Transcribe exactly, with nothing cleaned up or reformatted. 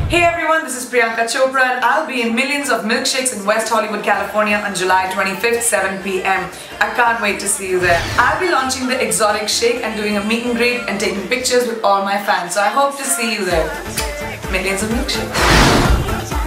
Hey everyone, this is Priyanka Chopra and I'll be in millions of milkshakes in West Hollywood, California on July twenty-fifth, seven p m I can't wait to see you there. I'll be launching the exotic shake and doing a meet and greet and taking pictures with all my fans. So I hope to see you there. Millions of milkshakes.